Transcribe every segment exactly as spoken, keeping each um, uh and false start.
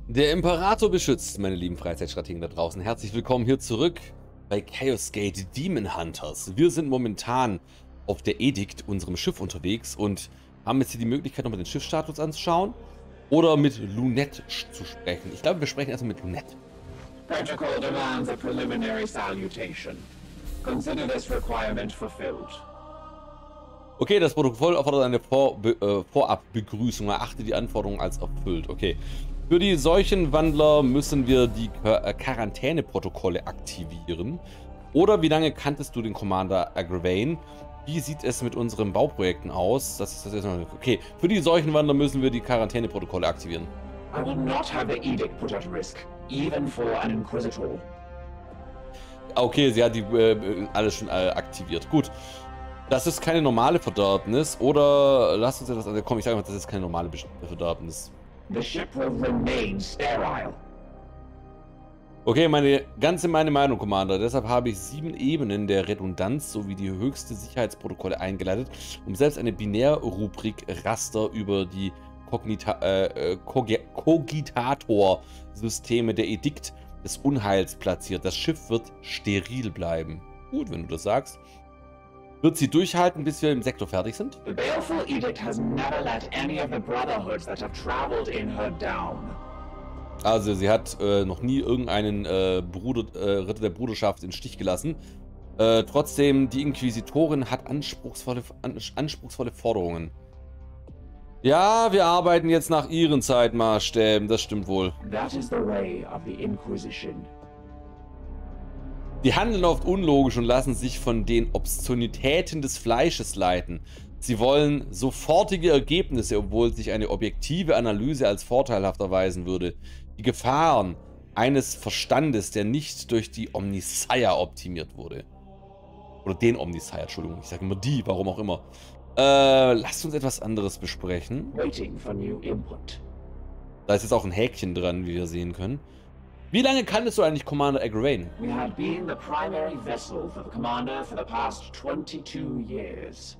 Der Imperator beschützt, meine lieben Freizeitstrategen da draußen. Herzlich willkommen hier zurück bei Chaos Gate Demon Hunters. Wir sind momentan auf der Edict, unserem Schiff, unterwegs und haben jetzt hier die Möglichkeit, nochmal den Schiffsstatus anzuschauen oder mit Lunette zu sprechen. Ich glaube, wir sprechen erstmal mit Lunette. Protocol demands a preliminary salutation. Consider this requirement fulfilled. Okay, das Protokoll erfordert eine Vor äh, Vorabbegrüßung. Erachte die Anforderungen als erfüllt. Okay. Für die Seuchenwandler müssen wir die Quar Quarantäneprotokolle aktivieren. Oder wie lange kanntest du den Commander Agravain? Wie sieht es mit unseren Bauprojekten aus? Das ist das erstmal. Okay, für die Seuchenwandler müssen wir die Quarantäneprotokolle aktivieren. I will not have the edict put at risk, even for an Inquisitor. Okay, sie hat die äh, alles schon äh, aktiviert. Gut. Das ist keine normale Verderbnis. Oder lasst uns etwas. Also komm, ich sage mal, das ist keine normale Verderbnis. The ship will remain sterile. Okay, meine ganze meine Meinung, Commander. Deshalb habe ich sieben Ebenen der Redundanz sowie die höchste Sicherheitsprotokolle eingeleitet, um selbst eine Binärrubrik Raster über die Kognita äh, Kogitator-Systeme der Edikt des Unheils platziert. Das Schiff wird steril bleiben. Gut, wenn du das sagst. Wird sie durchhalten, bis wir im Sektor fertig sind? The baleful edict has never let any of the brotherhoods that have traveled in her down. Also sie hat äh, noch nie irgendeinen äh, Bruder, äh, Ritter der Bruderschaft in Stich gelassen. Äh, trotzdem, die Inquisitorin hat anspruchsvolle, an, anspruchsvolle Forderungen. Ja, wir arbeiten jetzt nach ihren Zeitmaßstäben, das stimmt wohl. That is the way of the Inquisition. Die handeln oft unlogisch und lassen sich von den Obszönitäten des Fleisches leiten. Sie wollen sofortige Ergebnisse, obwohl sich eine objektive Analyse als vorteilhaft erweisen würde. Die Gefahren eines Verstandes, der nicht durch die Omnissiah optimiert wurde. Oder den Omnissiah, Entschuldigung, ich sage immer die, warum auch immer. Äh, lasst uns etwas anderes besprechen. Waiting for new input. Da ist jetzt auch ein Häkchen dran, wie wir sehen können. Wie lange kanntest du eigentlich Commander Agravain? We have been the primary vessel for the commander for the past twenty-two years.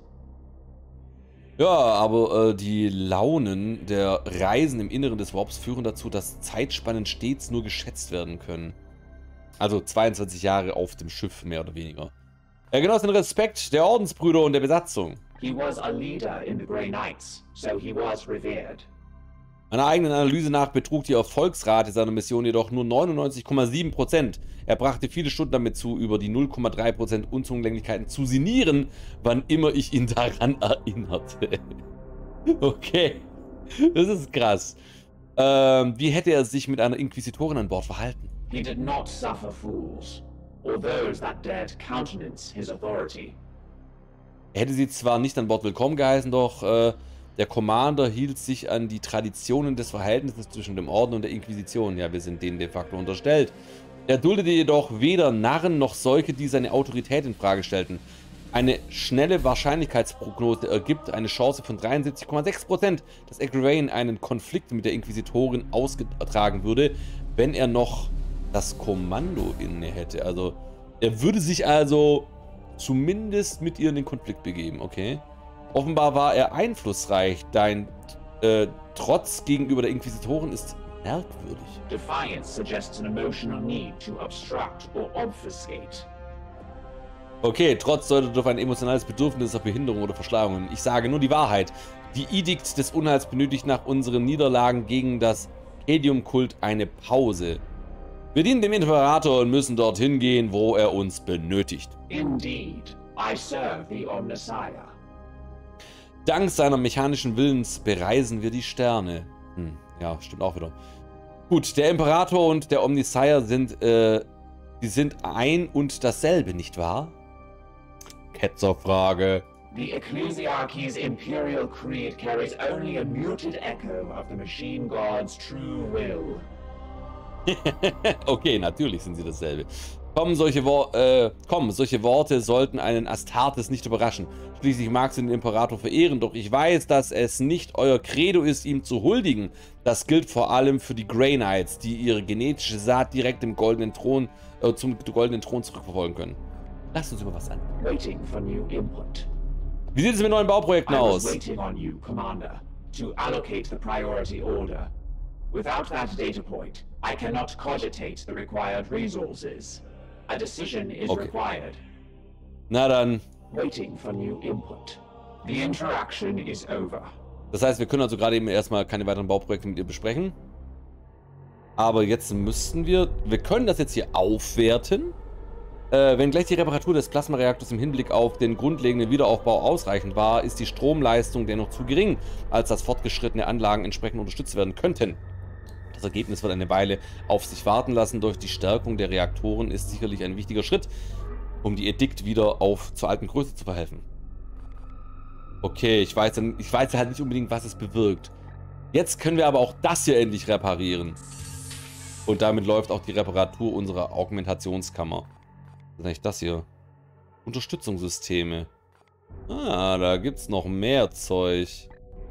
Ja, aber äh, die Launen der Reisen im Inneren des Warps führen dazu, dass Zeitspannen stets nur geschätzt werden können. Also zweiundzwanzig Jahre auf dem Schiff, mehr oder weniger. Er genoss den Respekt der Ordensbrüder und der Besatzung. He was a leader in the Grey Knights, so he was revered. Meiner eigenen Analyse nach betrug die Erfolgsrate seiner Mission jedoch nur neunundneunzig Komma sieben Prozent. Er brachte viele Stunden damit zu, über die null Komma drei Prozent Unzulänglichkeiten zu sinnieren, wann immer ich ihn daran erinnerte. Okay, das ist krass. Ähm, wie hätte er sich mit einer Inquisitorin an Bord verhalten? He did not suffer fools, or those that dared countenance his authority. Er hätte sie zwar nicht an Bord willkommen geheißen, doch äh, der Commander hielt sich an die Traditionen des Verhältnisses zwischen dem Orden und der Inquisition. Ja, wir sind denen de facto unterstellt. Er duldete jedoch weder Narren noch solche, die seine Autorität in Frage stellten. Eine schnelle Wahrscheinlichkeitsprognose ergibt eine Chance von dreiundsiebzig Komma sechs Prozent, dass Agravain einen Konflikt mit der Inquisitorin ausgetragen würde, wenn er noch das Kommando inne hätte. Also, er würde sich also zumindest mit ihr in den Konflikt begeben, okay? Offenbar war er einflussreich, dein äh, Trotz gegenüber der Inquisitoren ist merkwürdig. Defiance suggests an emotional need to obstruct or obfuscate. Okay, Trotz deutet auf ein emotionales Bedürfnis auf Behinderung oder Verschleierungen. Ich sage nur die Wahrheit. Die Edikt des Unheils benötigt nach unseren Niederlagen gegen das Helium-Kult eine Pause. Wir dienen dem Imperator und müssen dorthin gehen, wo er uns benötigt. Indeed, I serve the Omnissiah. Dank seiner mechanischen Willens bereisen wir die Sterne. Hm, ja, stimmt auch wieder. Gut, der Imperator und der Omnissiah sind, äh, die sind ein und dasselbe, nicht wahr? Ketzerfrage. The Ecclesiarchy's imperial creed carries only a muted echo of the machine god's true will. Okay, natürlich sind sie dasselbe. Kommen solche, Wor äh, komm, solche Worte sollten einen Astartes nicht überraschen. Schließlich magst du den Imperator verehren, doch ich weiß, dass es nicht euer Credo ist, ihm zu huldigen. Das gilt vor allem für die Grey Knights, die ihre genetische Saat direkt dem goldenen Thron, äh, zum goldenen Thron zurückverfolgen können. Lasst uns über was an. Waiting for new input. Wie sieht es mit neuen Bauprojekten I was aus? waiting on you, Commander, to allocate the priority order. Without that data point, I cannot cogitate the required resources. A decision is Okay. required. Na dann. Waiting for new input. The interaction is over. Das heißt, wir können also gerade eben erstmal keine weiteren Bauprojekte mit ihr besprechen. Aber jetzt müssten wir... Wir können das jetzt hier aufwerten. Äh, wenn gleich die Reparatur des Plasmareaktors im Hinblick auf den grundlegenden Wiederaufbau ausreichend war, ist die Stromleistung dennoch zu gering, als dass fortgeschrittene Anlagen entsprechend unterstützt werden könnten. Das Ergebnis wird eine Weile auf sich warten lassen. Durch die Stärkung der Reaktoren ist sicherlich ein wichtiger Schritt, um die Edikt wieder auf zur alten Größe zu verhelfen. Okay, ich weiß, dann, ich weiß halt nicht unbedingt, was es bewirkt. Jetzt können wir aber auch das hier endlich reparieren. Und damit läuft auch die Reparatur unserer Augmentationskammer. Was ist eigentlich das hier? Unterstützungssysteme. Ah, da gibt es noch mehr Zeug.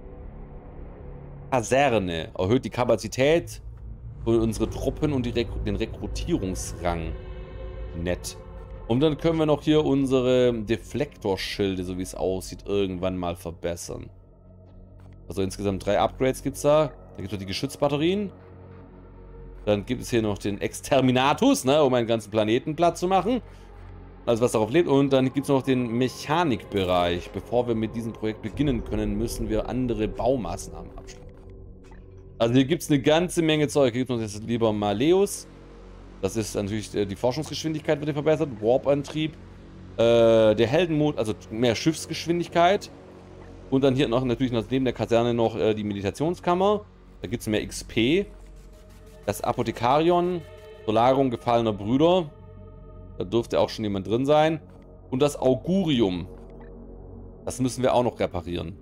Kaserne. Erhöht die Kapazität für unsere Truppen und die Rek den Rekrutierungsrang. Nett. Und dann können wir noch hier unsere Deflektorschilde, so wie es aussieht, irgendwann mal verbessern. Also insgesamt drei Upgrades gibt es da. Da gibt es noch die Geschützbatterien. Dann gibt es hier noch den Exterminatus, ne, um einen ganzen Planeten platt zu machen. Also was darauf lebt. Und dann gibt es noch den Mechanikbereich. Bevor wir mit diesem Projekt beginnen können, müssen wir andere Baumaßnahmen abschließen. Also hier gibt es eine ganze Menge Zeug. Hier gibt es noch jetzt lieber Maleus. Das ist natürlich, äh, die Forschungsgeschwindigkeit wird hier verbessert. Warp-Antrieb. Äh, der Heldenmod, also mehr Schiffsgeschwindigkeit. Und dann hier noch natürlich noch neben der Kaserne noch äh, die Meditationskammer. Da gibt es mehr X P. Das Apothekarion, zur Lagerung gefallener Brüder. Da dürfte auch schon jemand drin sein. Und das Augurium. Das müssen wir auch noch reparieren.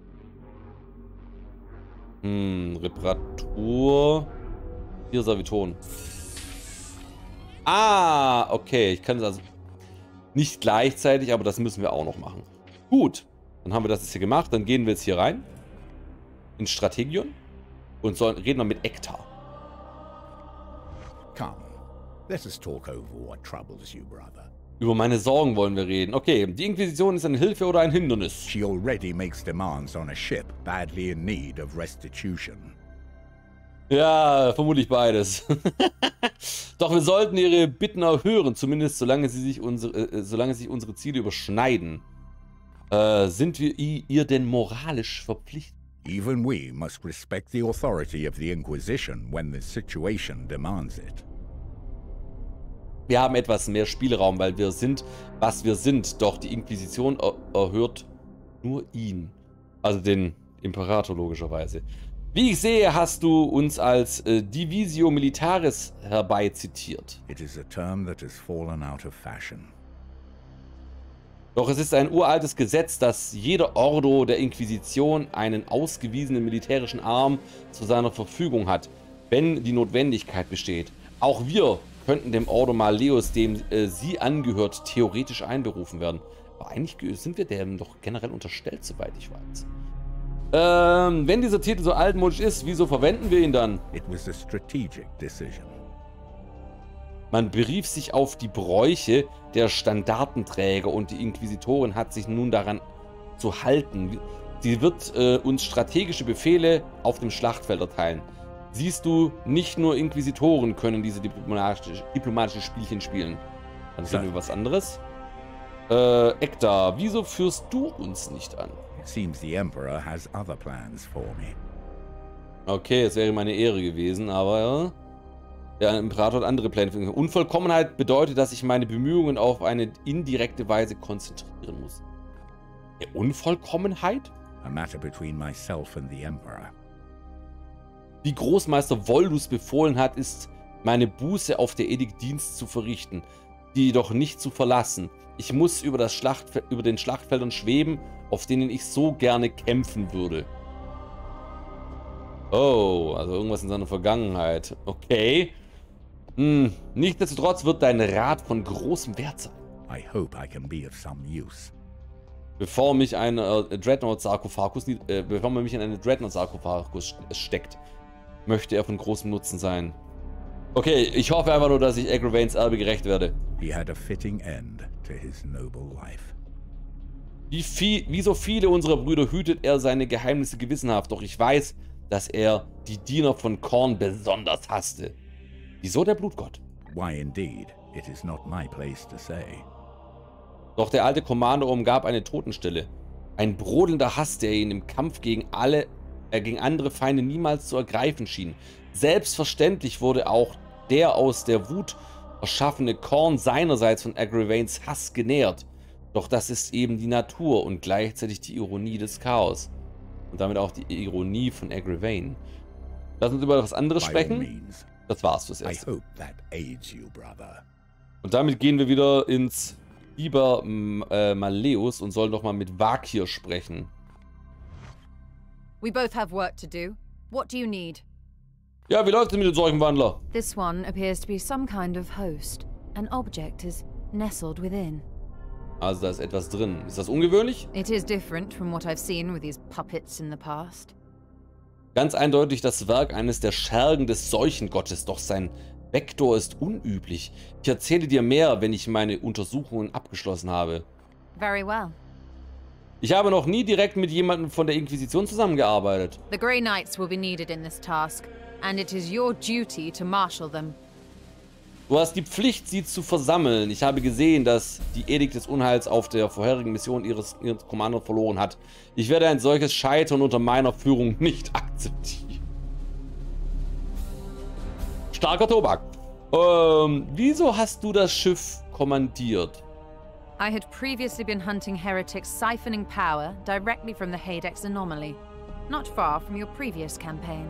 Hm, Reparatur. Hier Saviton. Ah, okay. Ich kann es also nicht gleichzeitig, aber das müssen wir auch noch machen. Gut, dann haben wir das jetzt hier gemacht. Dann gehen wir jetzt hier rein. In Strategion. Und sollen, reden wir mit Ektar. Come, let us talk over what troubles you, brother. Über meine Sorgen wollen wir reden. Okay, die Inquisition ist eine Hilfe oder ein Hindernis? She already makes demands on a ship badly in need of restitution. Ja, vermutlich beides. Doch wir sollten ihre Bitten erhören, zumindest solange sie sich unsere, äh, solange sich unsere Ziele überschneiden. Äh, sind wir ihr denn moralisch verpflichtet? Even we must respect the authority of the Inquisition when the situation demands it. Wir haben etwas mehr Spielraum, weil wir sind, was wir sind. Doch die Inquisition er erhört nur ihn. Also den Imperator logischerweise. Wie ich sehe, hast du uns als äh, Divisio Militaris herbeizitiert. It is a term that has fallen out of fashion. Doch es ist ein uraltes Gesetz, dass jeder Ordo der Inquisition einen ausgewiesenen militärischen Arm zu seiner Verfügung hat, wenn die Notwendigkeit besteht. Auch wir könnten dem Ordo Maleus, dem äh, sie angehört, theoretisch einberufen werden. Aber eigentlich sind wir dem doch generell unterstellt, soweit ich weiß. Ähm, wenn dieser Titel so altmodisch ist, wieso verwenden wir ihn dann? It was a strategic decision. Man berief sich auf die Bräuche der Standartenträger und die Inquisitorin hat sich nun daran zu halten. Sie wird äh, uns strategische Befehle auf dem Schlachtfeld erteilen. Siehst du, nicht nur Inquisitoren können diese diplomatische, diplomatische Spielchen spielen. Dann finden wir was anderes. Äh, Ektar, wieso führst du uns nicht an? It seems the Emperor has other plans for me. Okay, es wäre meine Ehre gewesen, aber der Imperator hat andere Pläne. Unvollkommenheit bedeutet, dass ich meine Bemühungen auf eine indirekte Weise konzentrieren muss. Der Unvollkommenheit? A matter between myself and the Emperor. Wie Großmeister Voldus befohlen hat, ist meine Buße auf der Edikt Dienst zu verrichten, die jedoch nicht zu verlassen. Ich muss über, das Schlachtfe über den Schlachtfeldern schweben, auf denen ich so gerne kämpfen würde. Oh, also irgendwas in seiner Vergangenheit. Okay. Hm, nichtsdestotrotz wird dein Rat von großem Wert sein. I hope I can be of some use. Bevor mich ein äh, Dreadnought-Sarkophagus, äh, bevor man mich in eine Dreadnought-Sarkophagus steckt, möchte er von großem Nutzen sein. Okay, ich hoffe einfach nur, dass ich Agravains Erbe gerecht werde. He had a fitting end to his noble life. Wie, viel, wie so viele unserer Brüder hütet er seine Geheimnisse gewissenhaft, doch ich weiß, dass er die Diener von Khorne besonders hasste. Wieso der Blutgott? Why indeed, it is not my place to say. Doch der alte Commander umgab eine Totenstille. Ein brodelnder Hass, der ihn im Kampf gegen alle, äh, gegen andere Feinde niemals zu ergreifen schien. Selbstverständlich wurde auch der aus der Wut erschaffene Khorne seinerseits von Agravains Hass genährt. Doch das ist eben die Natur und gleichzeitig die Ironie des Chaos. Und damit auch die Ironie von Agravain. Lass uns über was anderes sprechen. Das war's fürs Erste. Und damit gehen wir wieder ins Liber äh, Malleus und sollen doch mal mit Vakir sprechen. We both have work to do. What do you need? Ja, wie läuft es mit dem Seuchenwandler? This one appears to be some kind of host. An object is nestled within. Also da ist etwas drin. Ist das ungewöhnlich? It is different from what I've seen with these puppets in the past. Ganz eindeutig das Werk eines der Schergen des Seuchengottes, doch sein Vektor ist unüblich. Ich erzähle dir mehr, wenn ich meine Untersuchungen abgeschlossen habe. Very well. Ich habe noch nie direkt mit jemandem von der Inquisition zusammengearbeitet. The Grey Knights will be needed in this task, and it is your duty to marshal them. Du hast die Pflicht, sie zu versammeln. Ich habe gesehen, dass die Edikt des Unheils auf der vorherigen Mission ihres, ihres Kommanders verloren hat. Ich werde ein solches Scheitern unter meiner Führung nicht akzeptieren. Starker Tobak. Ähm, wieso hast du das Schiff kommandiert? I had previously been hunting heretics siphoning power directly from the Hadex anomaly, not far from your previous campaign.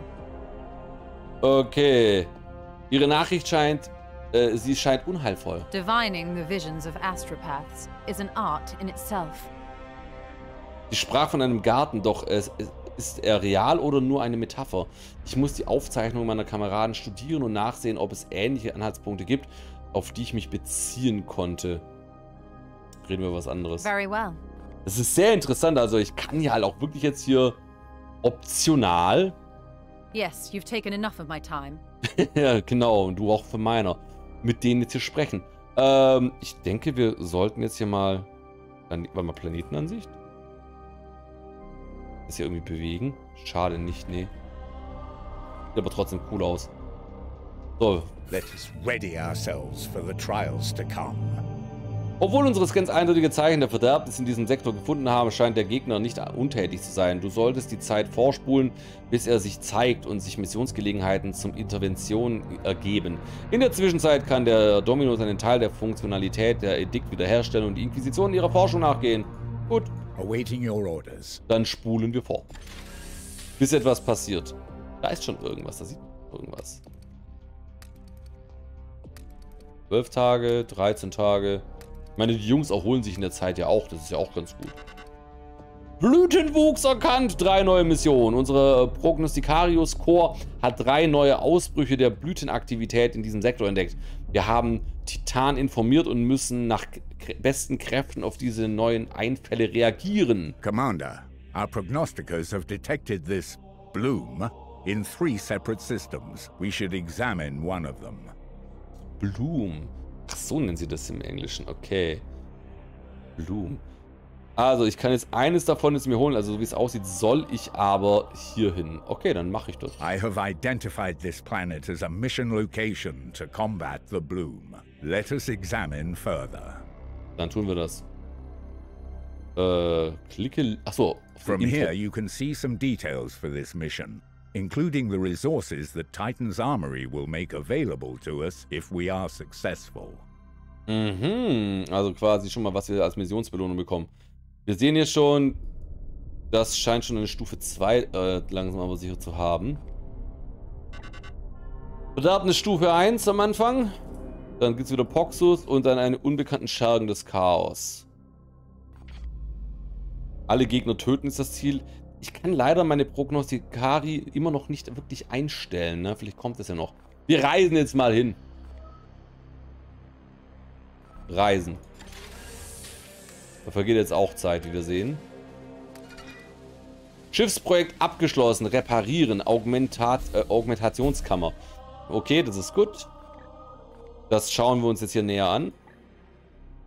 Okay. Ihre Nachricht scheint, äh, sie scheint unheilvoll. Divining the visions of astropaths is an art in itself. Sie sprach von einem Garten, doch es, es, ist er real oder nur eine Metapher? Ich muss die Aufzeichnungen meiner Kameraden studieren und nachsehen, ob es ähnliche Anhaltspunkte gibt, auf die ich mich beziehen konnte. Reden wir über was anderes. Very well. Das ist sehr interessant, also ich kann ja halt auch wirklich jetzt hier optional. Yes, you've taken enough of my time. Ja, genau, und du auch für meiner. Mit denen jetzt hier sprechen. Ähm, ich denke, wir sollten jetzt hier mal... Warte mal, Planetenansicht? Das hier irgendwie bewegen? Schade nicht, nee. Sieht aber trotzdem cool aus. So. Let us ready ourselves for the trials to come. Obwohl unsere Scans eindeutige Zeichen der Verderbnis in diesem Sektor gefunden haben, scheint der Gegner nicht untätig zu sein. Du solltest die Zeit vorspulen, bis er sich zeigt und sich Missionsgelegenheiten zum Intervention ergeben. In der Zwischenzeit kann der Dominus einen Teil der Funktionalität der Edikt wiederherstellen und die Inquisition ihrer Forschung nachgehen. Gut. Awaiting your orders. Dann spulen wir vor. Bis etwas passiert. Da ist schon irgendwas, da sieht man irgendwas. zwölf Tage, dreizehn Tage. Ich meine, die Jungs erholen sich in der Zeit ja auch. Das ist ja auch ganz gut. Blütenwuchs erkannt. Drei neue Missionen. Unsere Prognosticarius Corps hat drei neue Ausbrüche der Blütenaktivität in diesem Sektor entdeckt. Wir haben Titan informiert und müssen nach besten Kräften auf diese neuen Einfälle reagieren. Commander, our prognosticators have detected this bloom in three separate systems. We should examine one of them. Bloom. Ach, so nennen sie das im Englischen. Okay. Bloom. Also, ich kann jetzt eines davon jetzt mir holen. Also, so wie es aussieht, soll ich aber hier hin. Okay, dann mache ich das. I have identified this planet as a mission location to combat the bloom. Let us examine further. Dann tun wir das. Äh, klicke... Achso. From here, you can see some details for this mission, including the resources that Titan's Armory will make available to us if we are successful. Mhm, also quasi schon mal, was wir als Missionsbelohnung bekommen. Wir sehen hier schon, das scheint schon eine Stufe zwei äh, langsam aber sicher zu haben. Verderbnis Stufe eins am Anfang. Dann gibt es wieder Poxus und dann einen unbekannten Schergen des Chaos. Alle Gegner töten ist das Ziel. Ich kann leider meine Prognosticari immer noch nicht wirklich einstellen, ne? Vielleicht kommt es ja noch. Wir reisen jetzt mal hin. Reisen. Da vergeht jetzt auch Zeit, wie wir sehen. Schiffsprojekt abgeschlossen. Reparieren. Augmentat, äh, Augmentationskammer. Okay, das ist gut. Das schauen wir uns jetzt hier näher an.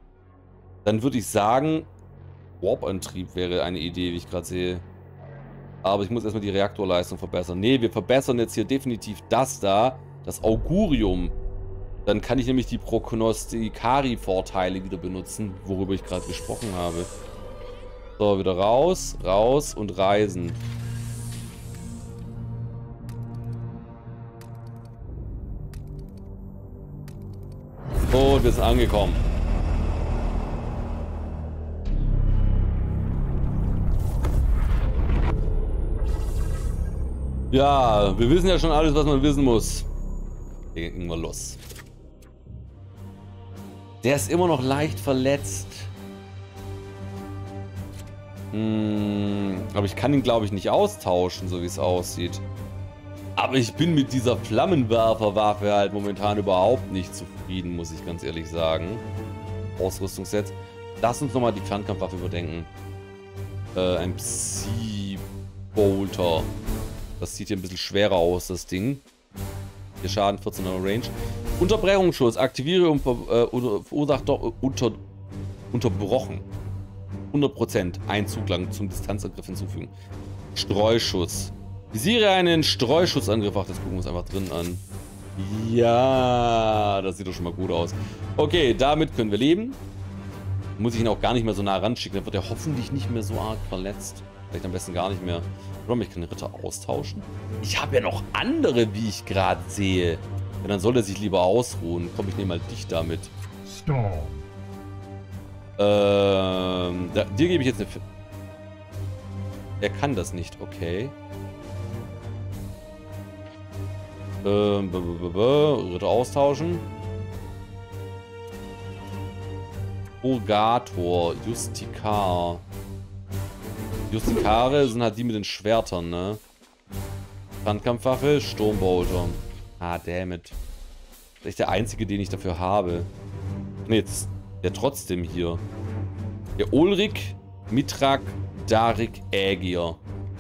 Dann würde ich sagen, Warp-Antrieb wäre eine Idee, wie ich gerade sehe. Aber ich muss erstmal die Reaktorleistung verbessern. Ne, wir verbessern jetzt hier definitiv das da. Das Augurium. Dann kann ich nämlich die Prognostikari-Vorteile wieder benutzen, worüber ich gerade gesprochen habe. So, wieder raus, raus und reisen. Und wir sind angekommen. Ja, wir wissen ja schon alles, was man wissen muss. Legen wir los. Der ist immer noch leicht verletzt. Hm, aber ich kann ihn, glaube ich, nicht austauschen, so wie es aussieht. Aber ich bin mit dieser Flammenwerferwaffe halt momentan überhaupt nicht zufrieden, muss ich ganz ehrlich sagen. Ausrüstungsset. Lass uns nochmal die Fernkampfwaffe überdenken. Äh, ein Psi-Bolter. Das sieht hier ein bisschen schwerer aus, das Ding. Hier Schaden, vierzehner Range. Unterbrechungsschuss. Aktiviere und äh, verursacht doch unter, unterbrochen. hundert Prozent. Ein Zug lang zum Distanzangriff hinzufügen. Streuschuss. Visiere einen Streuschussangriff. Ach, das gucken wir uns einfach drin an. Ja, das sieht doch schon mal gut aus. Okay, damit können wir leben. Muss ich ihn auch gar nicht mehr so nah ranschicken. Dann wird er hoffentlich nicht mehr so arg verletzt. Vielleicht am besten gar nicht mehr. Oder ich kann den Ritter austauschen. Ich habe ja noch andere, wie ich gerade sehe. Ja, dann soll er sich lieber ausruhen. Komm, ich nehme mal dich damit. Storm. Ähm, da, dir gebe ich jetzt eine... F er kann das nicht, okay. Ähm, b -b -b -b Ritter austauschen. Purgator, Justikar. Justikare sind halt die mit den Schwertern, ne? Fernkampfwaffe, Sturmbolter. Ah, dammit. Das ist echt der einzige, den ich dafür habe. Ne, jetzt der trotzdem hier. Der Ulrik, Mithrak, Darik, Ägir.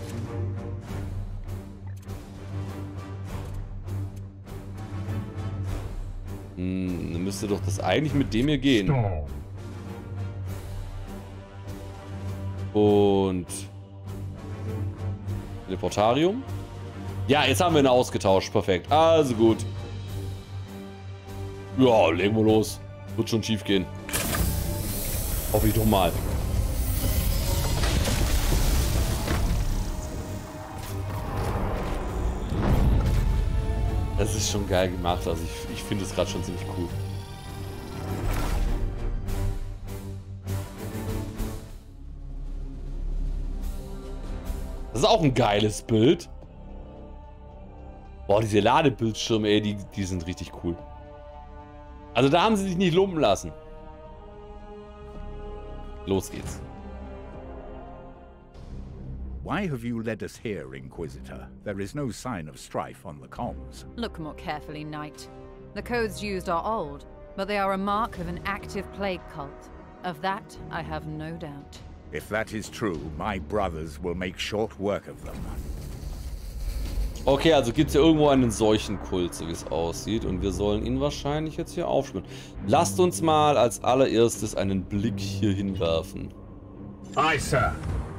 Hm, dann müsste doch das eigentlich mit dem hier gehen. Storm. Und Teleportarium. Ja, jetzt haben wir ihn ausgetauscht. Perfekt. Also gut. Ja, legen wir los. Wird schon schief gehen. Hoffe ich doch mal. Das ist schon geil gemacht. Also ich, ich finde es gerade schon ziemlich cool. Das ist auch ein geiles Bild. Boah, diese Ladebildschirme, ey, die, die sind richtig cool. Also da haben sie sich nicht lumpen lassen. Los geht's. Why have you led us here, Inquisitor? There is no sign of strife on the comms. Look more carefully, Knight. The codes used are old, but they are a mark of an active plague cult. Of that, I have no doubt. If that is true, my brothers will make short work of them. Okay, also gibt es ja irgendwo einen Seuchenkult, so wie es aussieht. Und wir sollen ihn wahrscheinlich jetzt hier aufspüren. Lasst uns mal als allererstes einen Blick hier hinwerfen. Aye, Sir.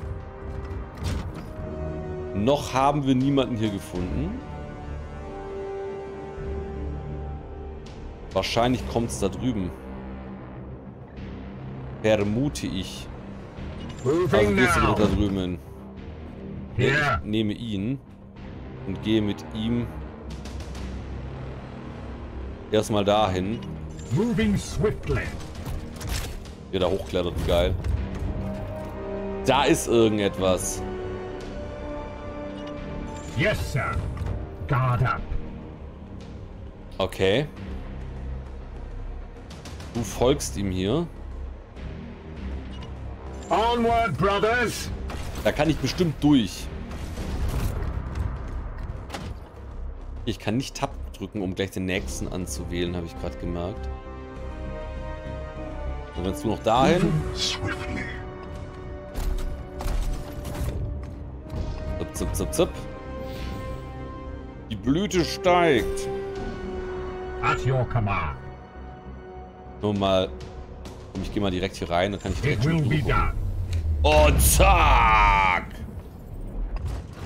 Noch haben wir niemanden hier gefunden. Wahrscheinlich kommt es da drüben. Vermute ich. Also gehst du da drüben hin. Here. Ich nehme ihn und gehe mit ihm erstmal dahin. Moving swiftly. Wie er da hochklettert, wie geil. Da ist irgendetwas. Yes, sir. Guard up. Okay. Du folgst ihm hier. Onward, brothers. Da kann ich bestimmt durch. Ich kann nicht Tab drücken, um gleich den nächsten anzuwählen, habe ich gerade gemerkt. Dann rennst du noch dahin. Swiftly. Zip, zip, zip, zip. Die Blüte steigt. At your command. Nur mal. Ich gehe mal direkt hier rein, dann kann ich direkt It will schon be drüber done. gucken. Und zack!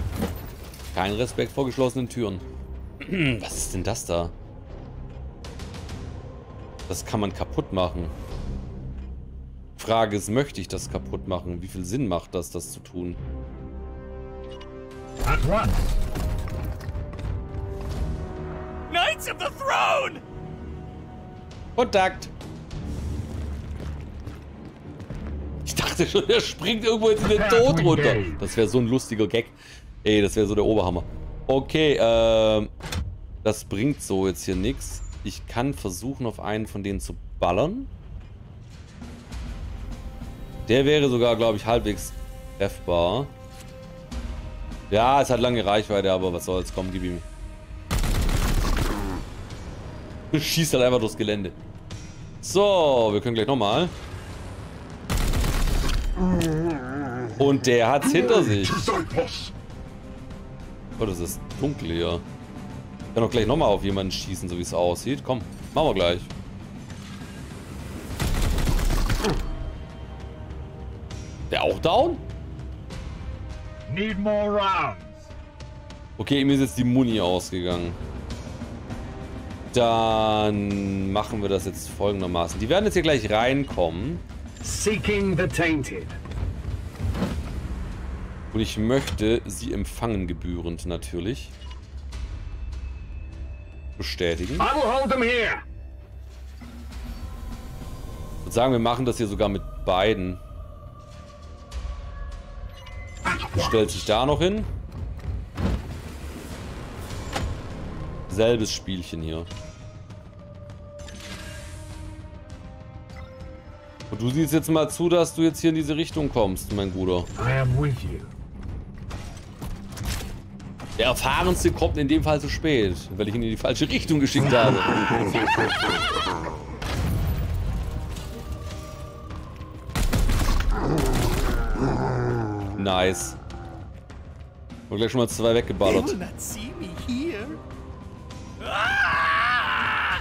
Kein Respekt vor geschlossenen Türen. Was ist denn das da? Das kann man kaputt machen. Frage ist, möchte ich das kaputt machen? Wie viel Sinn macht das, das zu tun? At once. Knights of the Throne! Kontakt! Ich dachte schon, der springt irgendwo jetzt in den Tod runter. Das wäre so ein lustiger Gag. Ey, das wäre so der Oberhammer. Okay, ähm... das bringt so jetzt hier nichts. Ich kann versuchen, auf einen von denen zu ballern. Der wäre sogar, glaube ich, halbwegs treffbar. Ja, es hat lange Reichweite, aber was soll's. Komm, gib ihm. Schießt halt einfach durchs Gelände. So, wir können gleich nochmal. Und der hat's hinter sich. Oh, das ist dunkel hier. Ich kann doch gleich nochmal auf jemanden schießen, so wie es aussieht. Komm, machen wir gleich. Der auch down? Need more rounds. Okay, ihm ist jetzt die Muni ausgegangen. Dann machen wir das jetzt folgendermaßen. Die werden jetzt hier gleich reinkommen. Seeking the tainted. Und ich möchte sie empfangen gebührend natürlich. Bestätigen. I will hold them here. Ich würde sagen, wir machen das hier sogar mit beiden. Stellt sich da noch hin. Selbes Spielchen hier. Und du siehst jetzt mal zu, dass du jetzt hier in diese Richtung kommst, mein Bruder. I am with you. Der Erfahrenste kommt in dem Fall zu spät, weil ich ihn in die falsche Richtung geschickt habe. Nice. Und gleich schon mal zwei weggeballert. They will not see me here. Ah!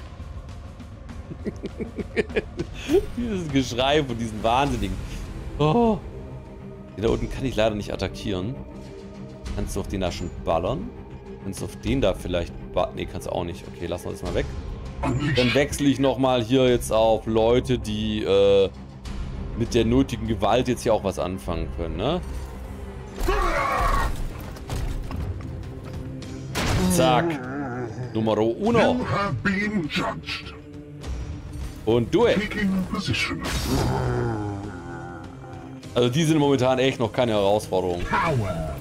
Dieses Geschrei von diesen Wahnsinnigen. Oh. Den da unten kann ich leider nicht attackieren. Kannst du auf den da schon ballern? Kannst du auf den da vielleicht ballern? Ne, kannst du auch nicht. Okay, lassen wir das mal weg. Dann wechsle ich nochmal hier jetzt auf Leute, die äh, mit der nötigen Gewalt jetzt hier auch was anfangen können, ne? Zack. Numero uno. Und durch. Also die sind momentan echt noch keine Herausforderung. Power.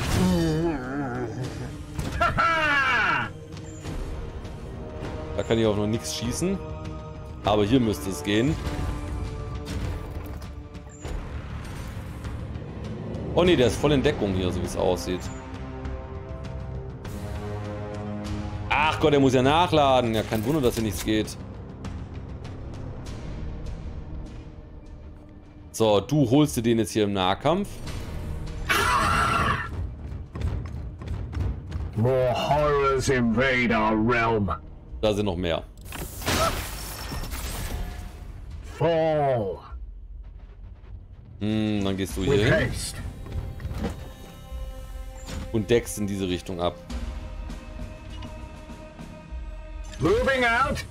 Da kann ich auch noch nichts schießen. Aber hier müsste es gehen. Oh ne, der ist voll in Deckung hier, so wie es aussieht. Ach Gott, der muss ja nachladen. Ja, kein Wunder, dass hier nichts geht. So, du holst dir den jetzt hier im Nahkampf. More horrors invade our realm. Da sind noch mehr. Fall. Hm, dann gehst du hier With hin haste. und deckst in diese Richtung ab. Moving out.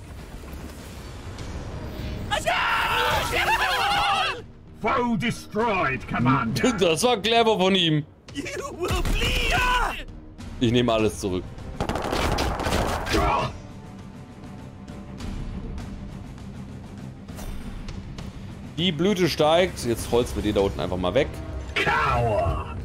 Foe destroyed, Commander. Das war clever von ihm. You will bleed. Ich nehme alles zurück. Die Blüte steigt. Jetzt holzen wir den da unten einfach mal weg. Cower.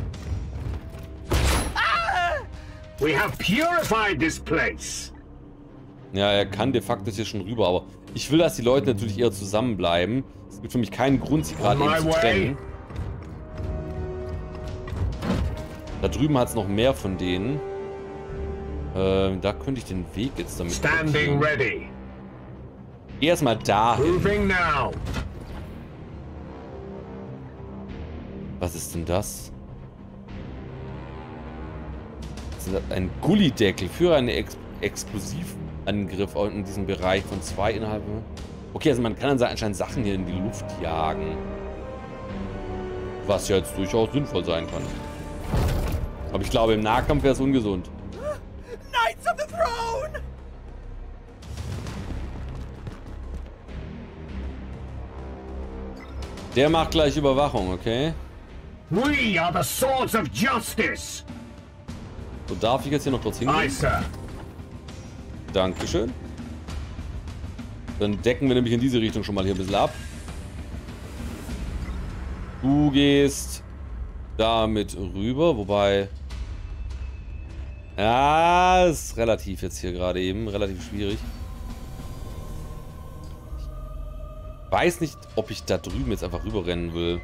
We have purified this place. Ja, er kann de facto hier schon rüber, aber ich will, dass die Leute natürlich eher zusammenbleiben. Es gibt für mich keinen Grund, sie gerade eben zu trennen. Da drüben hat es noch mehr von denen. Ähm, da könnte ich den Weg jetzt damit Standing ready. Geh erstmal dahin. Moving now. Was ist denn das? Das ist ein Gullideckel für einen Ex Explosivangriff in diesem Bereich von zwei innerhalb. Okay, also man kann dann anscheinend Sachen hier in die Luft jagen. Was ja jetzt durchaus sinnvoll sein kann. Aber ich glaube, im Nahkampf wäre es ungesund. Knights of the Throne! Der macht gleich Überwachung, okay? We are the swords of justice. So, darf ich jetzt hier noch kurz hingehen? Aye, sir. Dankeschön. Dann decken wir nämlich in diese Richtung schon mal hier ein bisschen ab. Du gehst damit rüber, wobei... Ja, ist relativ jetzt hier gerade eben, relativ schwierig. Ich weiß nicht, ob ich da drüben jetzt einfach rüberrennen will.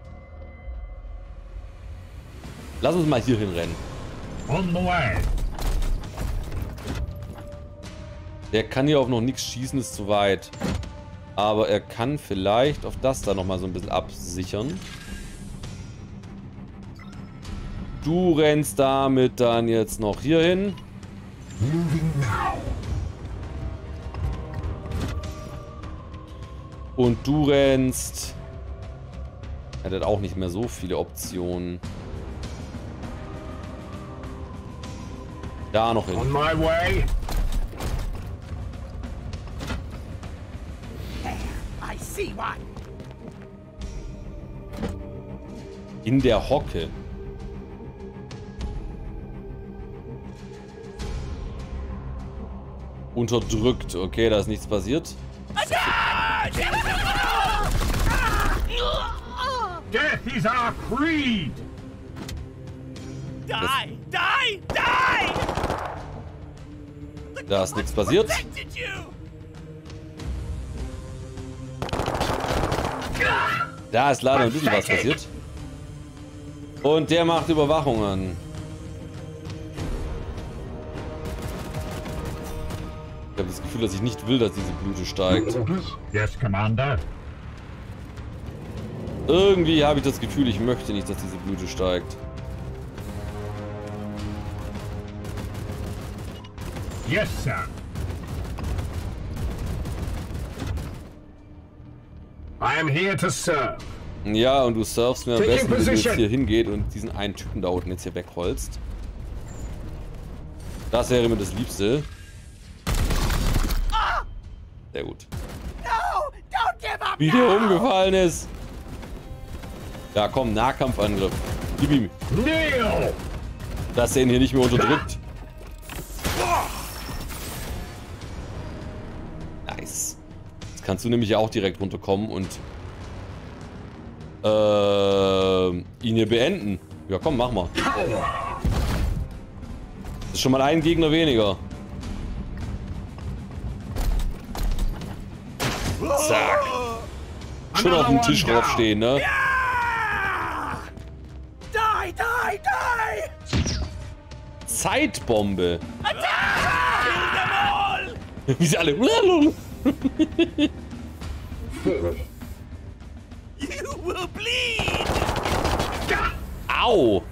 Lass uns mal hier hinrennen. On the way. Der kann hier auch noch nichts schießen, ist zu weit. Aber er kann vielleicht auf das da nochmal so ein bisschen absichern. Du rennst damit dann jetzt noch hier hin. Und du rennst... Er hat auch nicht mehr so viele Optionen. Da noch hin. On my way. I see one. In der Hocke. Unterdrückt. Okay, da ist nichts passiert. Death is our creed. Die! Die! Die! Da ist nichts passiert. Protected you! Da ist leider ein bisschen was passiert. Und der macht Überwachungen. Ich habe das Gefühl, dass ich nicht will, dass diese Blute steigt. Yes, Commander. Irgendwie habe ich das Gefühl, ich möchte nicht, dass diese Blute steigt. Yes, sir. I am here to serve. Ja, und du surfst mir am Take besten, wenn du jetzt position. hier hingeht und diesen einen Typen da unten jetzt hier wegholst. Das wäre mir das Liebste. Sehr gut. No! Don't give up! Wie der umgefallen ist. Ja, komm, Nahkampfangriff. Gib ihm. Kneel. Dass er ihn hier nicht mehr unterdrückt. Nice. Jetzt kannst du nämlich auch direkt runterkommen und äh, ihn hier beenden. Ja, komm, mach mal. Das ist schon mal ein Gegner weniger. Zack. Schon auf dem Tisch draufstehen, ne? Die! Die! Die! Zeitbombe. Kill them all! Wie sie alle... You will bleed! Au!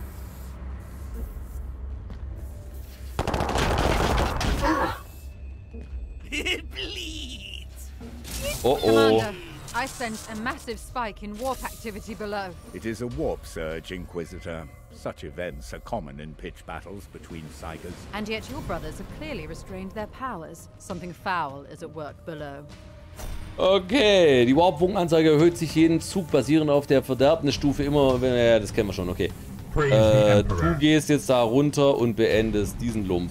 It bleeds! Oh oh. Commander, I sense a massive spike in warp activity below. It is a warp surge, Inquisitor. Such events are common in pitch battles between Psykers. And yet your brothers have clearly restrained their powers. Something foul is at work below. Okay, die Warp-Funkanzeige erhöht sich jeden Zug basierend auf der Verderbnisstufe immer, wenn, ja, das kennen wir schon, okay. Äh, du gehst jetzt da runter und beendest diesen Lump.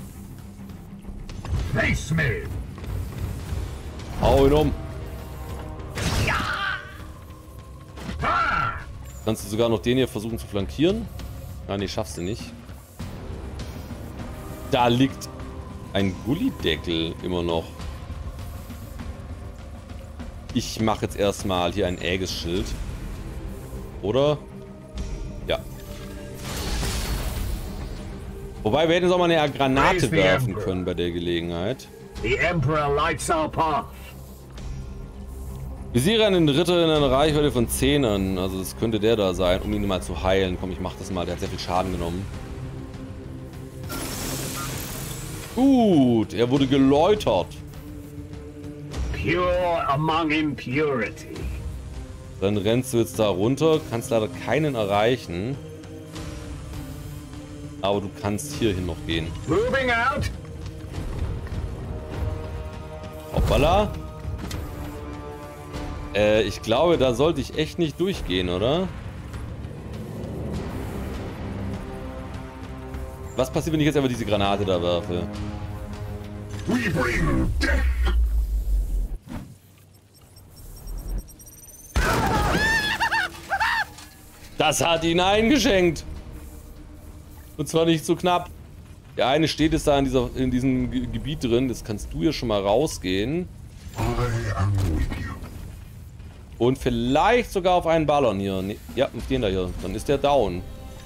Face me. Hau ihn um. Ha! Kannst du sogar noch den hier versuchen zu flankieren? Ah, nee, schaffst du nicht. Da liegt ein Gullideckel immer noch. Ich mache jetzt erstmal hier ein Aegis-Schild. Oder? Ja. Wobei, wir hätten jetzt auch mal eine Granate werfen können bei der Gelegenheit. The Emperor lights our path. Besiege einen Ritter in einer Reichweite von Zehnern. Also das könnte der da sein, um ihn mal zu heilen. Komm, ich mach das mal. Der hat sehr viel Schaden genommen. Gut, er wurde geläutert. Pure among impurity. Dann rennst du jetzt da runter. Kannst leider keinen erreichen. Aber du kannst hierhin noch gehen. Moving out. Hoppala. Äh, ich glaube, da sollte ich echt nicht durchgehen, oder? Was passiert, wenn ich jetzt einfach diese Granate da werfe? We bring death. Das hat ihn eingeschenkt. Und zwar nicht so knapp. Der eine steht jetzt da in, dieser, in diesem Ge Gebiet drin. Das kannst du hier schon mal rausgehen. I am with you. Und vielleicht sogar auf einen Ballern hier. Nee, ja, auf den da hier. Dann ist der down.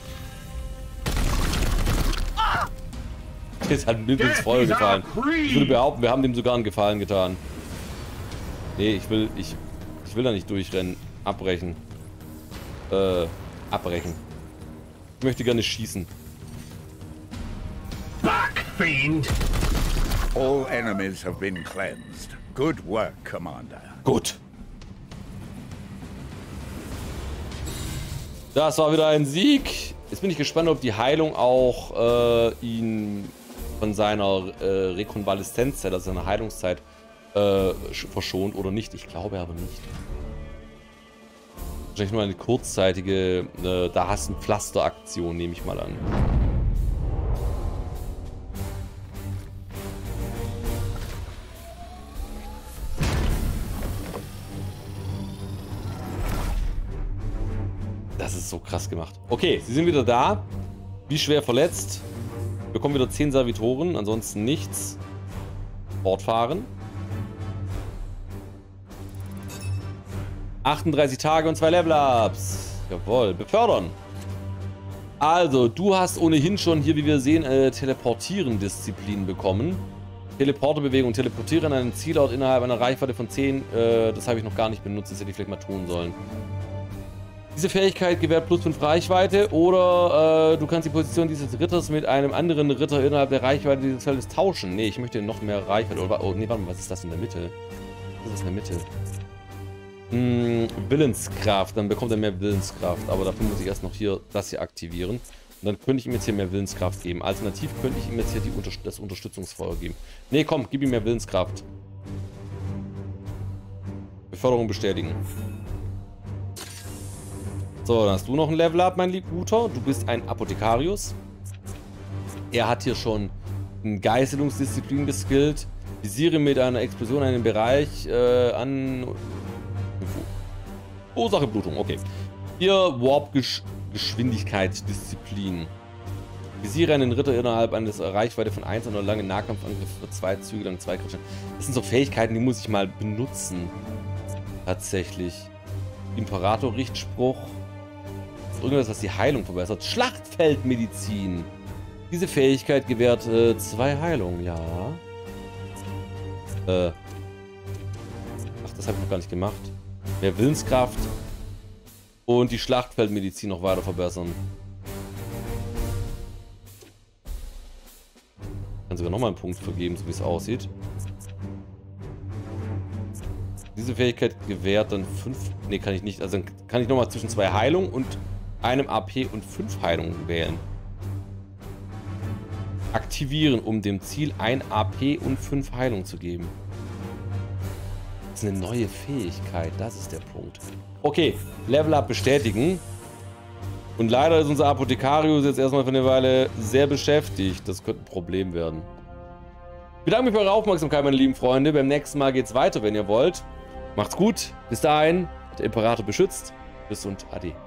Jetzt hat mir ins Feuer gefallen. Ich würde behaupten, wir haben dem sogar einen Gefallen getan. Nee, ich will, ich, ich will da nicht durchrennen. Abbrechen. Äh, abbrechen. Ich möchte gerne schießen. Back, fiend. All enemies have been cleansed. Good work, Commander. Gut. Das war wieder ein Sieg. Jetzt bin ich gespannt, ob die Heilung auch äh, ihn von seiner äh, Rekonvaleszenzzeit, also seiner Heilungszeit, äh, verschont oder nicht. Ich glaube aber nicht. Wahrscheinlich nur eine kurzzeitige, äh, da hast du ein Pflasteraktion, nehme ich mal an. Das ist so krass gemacht. Okay, sie sind wieder da. Wie schwer verletzt. Wir bekommen wieder zehn Servitoren, ansonsten nichts. Fortfahren. achtunddreißig Tage und zwei Level-Ups. Jawohl, befördern. Also, du hast ohnehin schon hier, wie wir sehen, äh, Teleportieren-Disziplin bekommen. Teleporterbewegung. Teleportieren an einen Zielort innerhalb einer Reichweite von zehn. Äh, das habe ich noch gar nicht benutzt, das hätte ich vielleicht mal tun sollen. Diese Fähigkeit gewährt plus fünf Reichweite oder äh, du kannst die Position dieses Ritters mit einem anderen Ritter innerhalb der Reichweite dieses Feldes tauschen. Nee, ich möchte noch mehr Reichweite. Oder, oh, nee, warte mal, was ist das in der Mitte? Was ist das in der Mitte? Hm, Willenskraft, dann bekommt er mehr Willenskraft. Aber dafür muss ich erst noch hier das hier aktivieren. Und dann könnte ich ihm jetzt hier mehr Willenskraft geben. Alternativ könnte ich ihm jetzt hier die Unter das Unterstützungsfeuer geben. Nee, komm, gib ihm mehr Willenskraft. Beförderung bestätigen. So, dann hast du noch ein Level-Up, mein Guter. Du bist ein Apothekarius. Er hat hier schon eine Geißelungsdisziplin geskillt. Visiere mit einer Explosion einen Bereich äh, an... Ursache Blutung, okay. Hier Warp-Geschwindigkeit-Disziplin. Visiere einen Ritter innerhalb eines Reichweite von eins oder lange Nahkampfangriff für zwei Züge, dann zwei Kraftstellen. Das sind so Fähigkeiten, die muss ich mal benutzen. Tatsächlich. Imperator-Richtspruch. Irgendwas, was die Heilung verbessert. Schlachtfeldmedizin. Diese Fähigkeit gewährt äh, zwei Heilungen, ja. Äh. Ach, das habe ich noch gar nicht gemacht. Mehr Willenskraft. Und die Schlachtfeldmedizin noch weiter verbessern. Ich kann sogar nochmal einen Punkt vergeben, so wie es aussieht. Diese Fähigkeit gewährt dann fünf. Ne, kann ich nicht. Also dann kann ich nochmal zwischen zwei Heilungen und einem A P und fünf Heilungen wählen. Aktivieren, um dem Ziel ein A P und fünf Heilungen zu geben. Das ist eine neue Fähigkeit, das ist der Punkt. Okay, Level Up bestätigen. Und leider ist unser Apothekarius jetzt erstmal für eine Weile sehr beschäftigt. Das könnte ein Problem werden. Ich bedanke mich für eure Aufmerksamkeit, meine lieben Freunde. Beim nächsten Mal geht's weiter, wenn ihr wollt. Macht's gut. Bis dahin, der Imperator beschützt. Bis und Ade.